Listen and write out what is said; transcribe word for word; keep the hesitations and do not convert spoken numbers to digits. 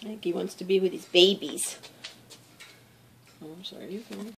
I think he wants to be with his babies. Oh, I'm sorry, you can.